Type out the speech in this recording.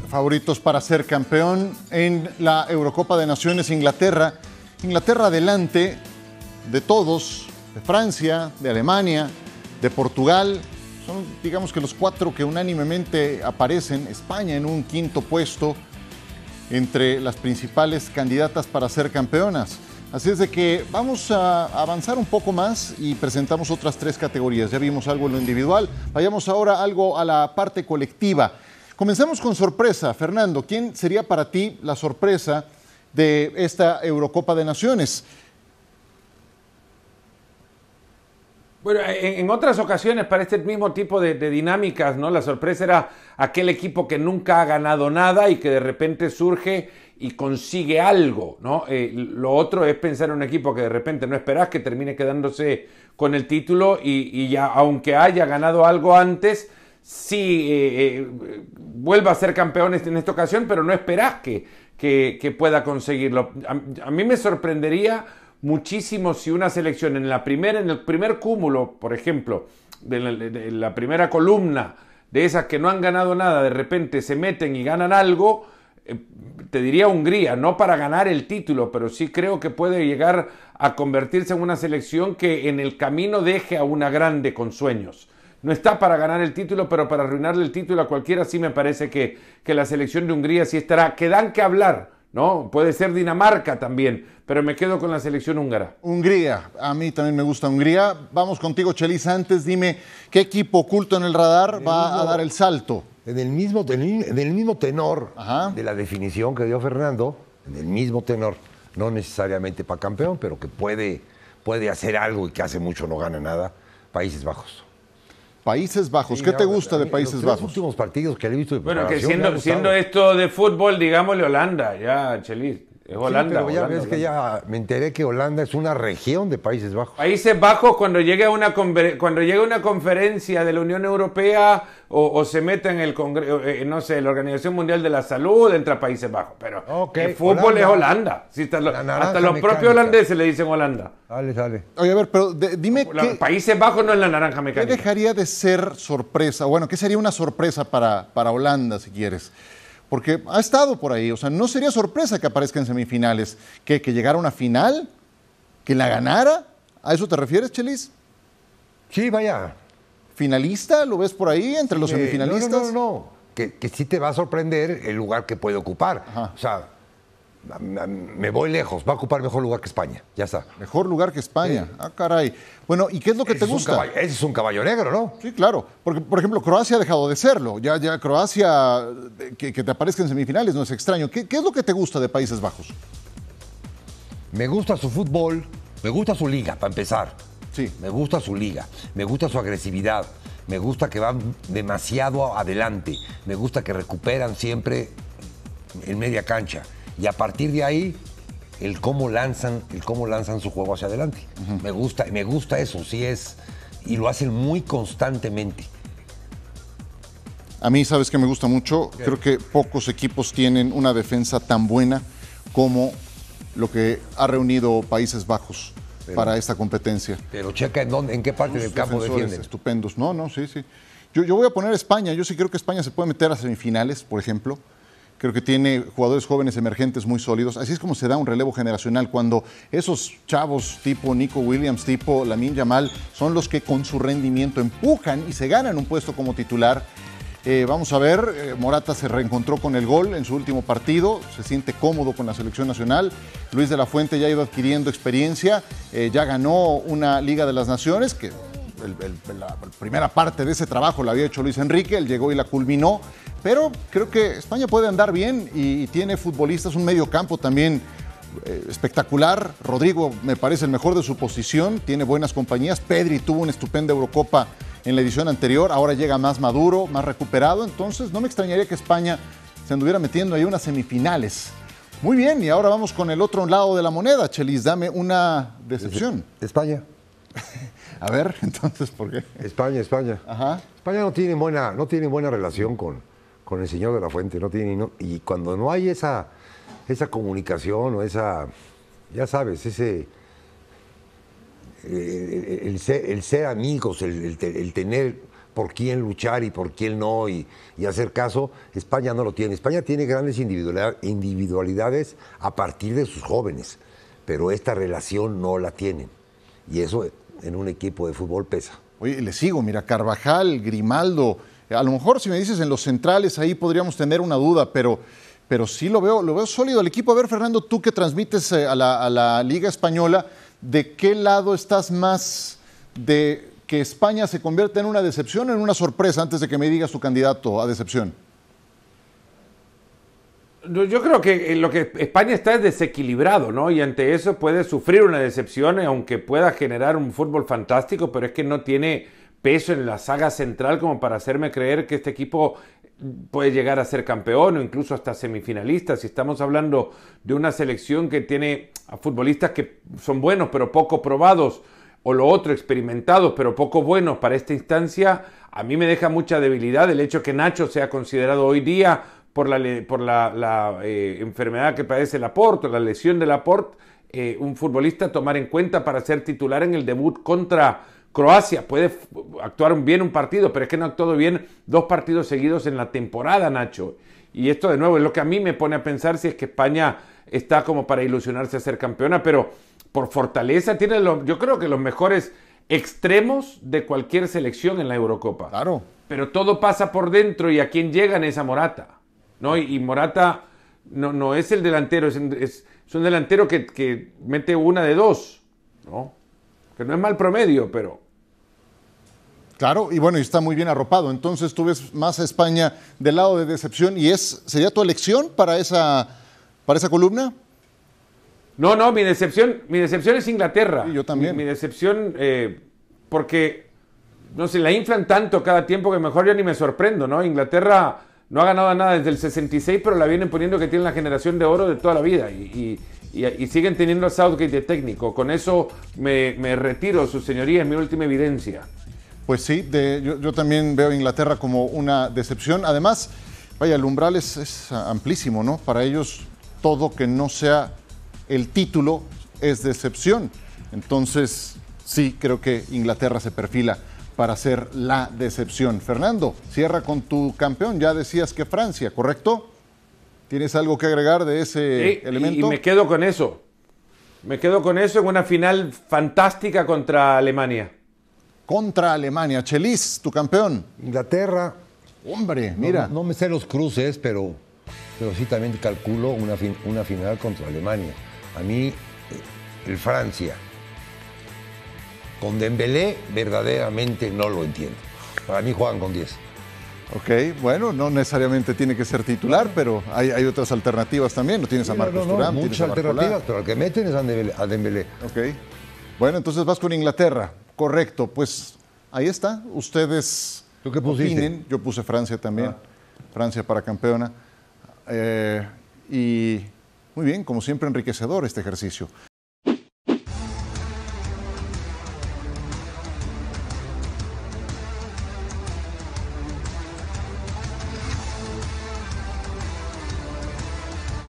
favoritos para ser campeón en la Eurocopa de Naciones. Inglaterra adelante de todos, de Francia, de Alemania, de Portugal. Son, digamos que los cuatro que unánimemente aparecen. España en un quinto puesto entre las principales candidatas para ser campeonas. Así es de que vamos a avanzar un poco más y presentamos otras tres categorías. Ya vimos algo en lo individual, vayamos ahora algo a la parte colectiva. Comencemos con sorpresa. Fernando, ¿quién sería para ti la sorpresa de esta Eurocopa de Naciones? Bueno, en otras ocasiones para este mismo tipo de dinámicas, ¿no? La sorpresa era aquel equipo que nunca ha ganado nada y que de repente surge y consigue algo, ¿no? Lo otro es pensar en un equipo que de repente no esperás que termine quedándose con el título y ya, aunque haya ganado algo antes, sí vuelva a ser campeón en esta ocasión, pero no esperás que pueda conseguirlo. A mí me sorprendería muchísimo si una selección en el primer cúmulo, por ejemplo, de la primera columna de esas que no han ganado nada, de repente se meten y ganan algo. Te diría Hungría, no para ganar el título, pero sí creo que puede llegar a convertirse en una selección que en el camino deje a una grande con sueños. No está para ganar el título, pero para arruinarle el título a cualquiera sí me parece que la selección de Hungría sí estará. Que dan que hablar, ¿no? Puede ser Dinamarca también, pero me quedo con la selección húngara. Hungría, a mí también me gusta Hungría. Vamos contigo, Chelis. Antes dime, ¿qué equipo oculto en el radar va a dar el salto? En el mismo tenor de la definición que dio Fernando, en el mismo tenor, no necesariamente para campeón, pero que puede hacer algo y que hace mucho no gana nada, Países Bajos. Países Bajos, ¿qué te gusta de Países Bajos? Los últimos partidos que le he visto de bueno, que siendo esto de fútbol, digámosle Holanda, ya, Chelis. Es Holanda. Sí, pero ya Holanda, ves que ya me enteré que Holanda es una región de Países Bajos. Países Bajos, cuando llega una conferencia de la Unión Europea o se mete en el Congreso, no sé, la Organización Mundial de la Salud, entra a Países Bajos. Pero el fútbol es Holanda. Sí, hasta los propios holandeses le dicen Holanda. Dale. Oye, a ver, pero dime Países Bajos no es la naranja mecánica. ¿Qué dejaría de ser sorpresa? Bueno, ¿qué sería una sorpresa para Holanda, si quieres? Porque ha estado por ahí, o sea, no sería sorpresa que aparezca en semifinales, que llegara a una final, que la ganara. ¿A eso te refieres, Chelis? Sí, vaya. ¿Finalista? ¿Lo ves por ahí entre los semifinalistas? No. Que sí te va a sorprender el lugar que puede ocupar. Ajá. O sea, me voy lejos, va a ocupar mejor lugar que España, ya está. Mejor lugar que España. Sí. Ah, caray. Bueno, ¿y qué es lo que te gusta? Ese es un caballo negro, ¿no? Sí, claro. Porque, por ejemplo, Croacia ha dejado de serlo. Ya Croacia, que te aparezca en semifinales, no es extraño. ¿Qué es lo que te gusta de Países Bajos? Me gusta su fútbol, me gusta su liga, para empezar. Sí. Me gusta su liga, me gusta su agresividad, me gusta que van demasiado adelante, me gusta que recuperan siempre en media cancha. Y a partir de ahí, el cómo lanzan su juego hacia adelante. Me gusta eso, sí es. Y lo hacen muy constantemente. A mí, ¿sabes qué me gusta mucho? ¿Qué? Creo que pocos equipos tienen una defensa tan buena como lo que ha reunido Países Bajos para esta competencia. Pero checa en qué parte del campo defienden. Estupendos. No, sí. Yo voy a poner España. Yo sí creo que España se puede meter a semifinales, por ejemplo. Creo que tiene jugadores jóvenes emergentes muy sólidos. Así es como se da un relevo generacional, cuando esos chavos tipo Nico Williams, tipo Lamine Yamal, son los que con su rendimiento empujan y se ganan un puesto como titular. Vamos a ver, Morata se reencontró con el gol en su último partido, se siente cómodo con la selección nacional. Luis de la Fuente ya ha ido adquiriendo experiencia, ya ganó una Liga de las Naciones, que la primera parte de ese trabajo la había hecho Luis Enrique, él llegó y la culminó. Pero creo que España puede andar bien y tiene futbolistas, un medio campo también espectacular. Rodrigo me parece el mejor de su posición, tiene buenas compañías. Pedri tuvo una estupenda Eurocopa en la edición anterior, ahora llega más maduro, más recuperado. Entonces no me extrañaría que España se anduviera metiendo ahí unas semifinales. Muy bien, y ahora vamos con el otro lado de la moneda. Chelis, dame una decepción. España. A ver, entonces, ¿por qué? España. Ajá. España no tiene buena relación con el señor de la Fuente, y cuando no hay esa comunicación o esa, ya sabes, el ser amigos, el tener por quién luchar y por quién no y hacer caso. España no lo tiene. España tiene grandes individualidades a partir de sus jóvenes, pero esta relación no la tienen. Y eso en un equipo de fútbol pesa. Oye, le sigo, mira, Carvajal, Grimaldo, a lo mejor si me dices en los centrales ahí podríamos tener una duda, pero sí lo veo sólido el equipo. A ver, Fernando, tú que transmites a la Liga Española, ¿de qué lado estás más de que España se convierta en una decepción o en una sorpresa antes de que me digas tu candidato a decepción? Yo creo que lo que España está es desequilibrado, ¿no? Y ante eso puede sufrir una decepción, aunque pueda generar un fútbol fantástico, pero es que no tiene peso en la saga central como para hacerme creer que este equipo puede llegar a ser campeón o incluso hasta semifinalista. Si estamos hablando de una selección que tiene a futbolistas que son buenos pero poco probados, o lo otro, experimentados pero poco buenos para esta instancia, a mí me deja mucha debilidad el hecho que Nacho sea considerado hoy día por la enfermedad que padece Laporte, la lesión de Laporte, un futbolista a tomar en cuenta para ser titular en el debut contra Croacia. Puede actuar bien un partido, pero es que no ha actuado bien 2 partidos seguidos en la temporada, Nacho. Y esto de nuevo es lo que a mí me pone a pensar si es que España está como para ilusionarse a ser campeona, pero por fortaleza tiene yo creo que los mejores extremos de cualquier selección en la Eurocopa. Claro. Pero todo pasa por dentro y a quien llegan es a Morata, ¿no? Y Morata no es el delantero, es un delantero que mete una de 2, ¿no? Que no es mal promedio, pero... Claro, y bueno, y está muy bien arropado. Entonces tú ves más a España del lado de decepción y ¿sería tu elección para esa columna? No, mi decepción es Inglaterra. Sí, yo también. Mi decepción, porque, no sé, la inflan tanto cada tiempo que mejor yo ni me sorprendo, ¿no? Inglaterra no ha ganado nada desde el 66, pero la vienen poniendo que tiene la generación de oro de toda la vida y siguen teniendo a Southgate de técnico. Con eso me retiro, su señoría, es mi última evidencia. Pues sí, yo también veo a Inglaterra como una decepción. Además, vaya, el umbral es amplísimo, ¿no? Para ellos todo que no sea el título es decepción. Entonces, sí, creo que Inglaterra se perfila para ser la decepción. Fernando, cierra con tu campeón. Ya decías que Francia, ¿correcto? ¿Tienes algo que agregar de ese elemento? Y me quedo con eso. Me quedo con eso en una final fantástica contra Alemania. Contra Alemania. Chelis, tu campeón. Inglaterra. Hombre, mira. No me sé los cruces, pero sí también calculo una final contra Alemania. A mí, el Francia, con Dembélé, verdaderamente no lo entiendo. Para mí juegan con 10. Ok, bueno, no necesariamente tiene que ser titular, pero hay otras alternativas también. No tienes a Marcos Thuram, muchas alternativas, pero el que meten es a Dembélé. Ok, bueno, entonces vas con Inglaterra. Correcto, pues ahí está. Ustedes ¿Tú qué pusiste? opinen. Yo puse Francia también. Francia para campeona. Y muy bien, como siempre, enriquecedor este ejercicio.